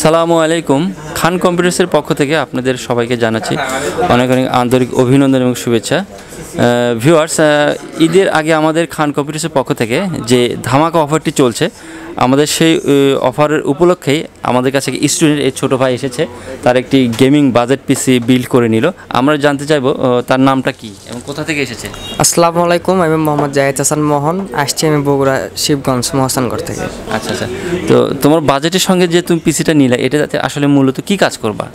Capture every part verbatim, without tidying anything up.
আসসালামু আলাইকুম। খান কম্পিউটার্সের পক্ষ থেকে আপনাদের সবাইকে জানাচ্ছি অনেক অনেক আন্তরিক অভিনন্দন এবং শুভেচ্ছা। ভিউয়ার্স, ঈদের আগে আমাদের খান কম্পিউটার্সের পক্ষ থেকে যে ধামাকা অফারটি চলছে, আমাদের সেই অফারের উপলক্ষেই আমাদের কাছে স্টুডেন্ট এই ছোটো ভাই এসেছে, তার একটি গেমিং বাজেট পিসি বিল্ড করে নিল। আমরা জানতে চাইবো তার নামটা কি এবং কোথা থেকে এসেছে। আসসালামু আলাইকুম, আমি মোহাম্মদ জাহিদ হাসান মোহন, আসছি আমি বগুড়া শিবগঞ্জ মহসানগড় থেকে। আচ্ছা আচ্ছা, তো তোমার বাজেটের সঙ্গে যে তুমি পিসিটা নিলে, এটাতে আসলে মূলত কি কাজ করবা?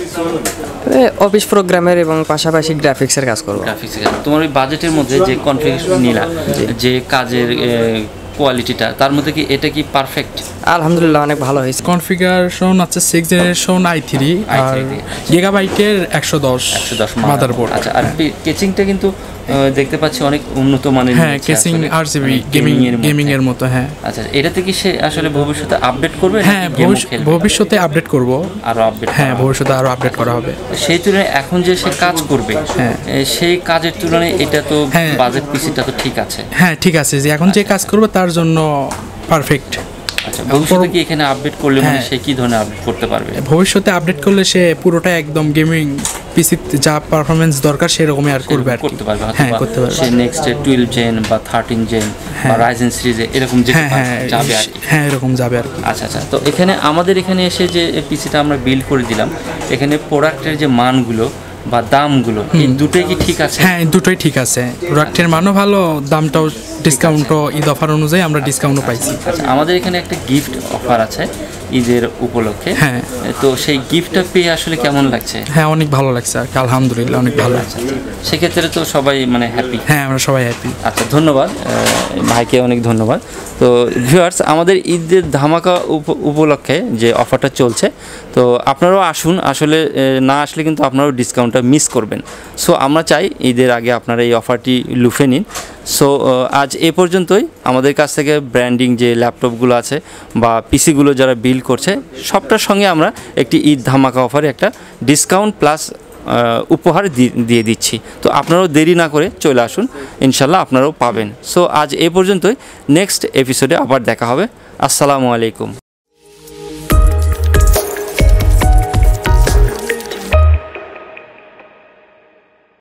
অফিস প্রোগ্রামের এবং পাশাপাশি গ্রাফিক্সের কাজ করবো। গ্রাফিক্সের কাজ। তোমার ওই বাজেটের মধ্যে যে কনফিগারেশন নিলা, যে কাজের কোয়ালিটিটা, তার মধ্যে কি এটা কি পারফেক্ট? আলহামদুলিল্লাহ অনেক ভালো হয়েছে। কনফিগারেশন আছে সিক্স জেনারেশন আই থ্রি আর গিগাবাইটের একশো দশ একশো দশ মাদারবোর্ড। আচ্ছা, আর কেচিংটা কিন্তু দেখতে পাচ্ছি অনেক উন্নত মানের। হ্যাঁ, কেচিং আরজিবি গেমিং গেমিং এর মতো। হ্যাঁ আচ্ছা, এটাতে কি সে আসলে ভবিষ্যতে আপডেট করবে? হ্যাঁ, ভবিষ্যতে আপডেট করব, আরো আপডেট। হ্যাঁ, ভবিষ্যতে আরো আপডেট করা হবে। সেই তুলনায় এখন যে সে কাজ করবে, হ্যাঁ, সেই কাজের তুলনায় এটা তো বাজেট পিসিটা তো ঠিক আছে। হ্যাঁ ঠিক আছে, যে এখন যে কাজ করবে তার জন্য পারফেক্ট। আচ্ছা, ভবিষ্যতে কি এখানে আপডেট করলে মানে সে কি ধরনের আপডেট করতে পারবে? ভবিষ্যতে আপডেট করলে সে পুরোটা একদম গেমিং পিসি যা পারফরম্যান্স দরকার সেরকমই আর করবে, আর করতে পারবে। হ্যাঁ, করতে পারবে। সে নেক্সট টুয়েলভ জেন বা থার্টিন জেন বা রাইজেন সিরিজে এরকম যেতে যাবে আর কি। হ্যাঁ, এরকম যাবে আর কি। আচ্ছা আচ্ছা, তো এখানে আমাদের এখানে এসে যে পিসিটা আমরা বিল্ড করে দিলাম, এখানে প্রোডাক্টের যে মানগুলো বা দামগুলো, এই দুটোই কি ঠিক আছে? হ্যাঁ, দুটোই ঠিক আছে। প্রোডাক্টের মানও ভালো, দামটাও ডিসকাউন্টও ঈদ অফার অনুযায়ী আমরা ডিসকাউন্টও পাইছি। আচ্ছা, আমাদের এখানে একটা গিফট অফার আছে ঈদের উপলক্ষে। হ্যাঁ, তো সেই গিফটটা পেয়ে আসলে কেমন লাগছে? হ্যাঁ, অনেক ভালো লাগছে আর কি, আলহামদুলিল্লাহ অনেক ভালো লাগছে। সেক্ষেত্রে তো সবাই মানে হ্যাপি। হ্যাঁ, আমরা সবাই হ্যাপি। আচ্ছা, ধন্যবাদ ভাইকে, অনেক ধন্যবাদ। তো ভিউয়ার্স, আমাদের ঈদের ধামাকা উপলক্ষে যে অফারটা চলছে, তো আপনারাও আসুন। আসলে না আসলে কিন্তু আপনারাও ডিসকাউন্টটা মিস করবেন। সো আমরা চাই ঈদের আগে আপনারা এই অফারটি লুফে নিন। সো আজ এ পর্যন্তই। আমাদের কাছ থেকে ব্র্যান্ডিং যে ল্যাপটপগুলো আছে বা পিসিগুলো যারা বিল্ড করছে, সবটার সঙ্গে আমরা একটি ঈদ ধামাকা অফারে একটা ডিসকাউন্ট প্লাস উপহার দিয়ে দিচ্ছি। তো আপনারাও দেরি না করে চলে আসুন, ইনশাল্লাহ আপনারাও পাবেন। সো আজ এ পর্যন্তই। নেক্সট এপিসোডে আবার দেখা হবে। আসসালামু আলাইকুম।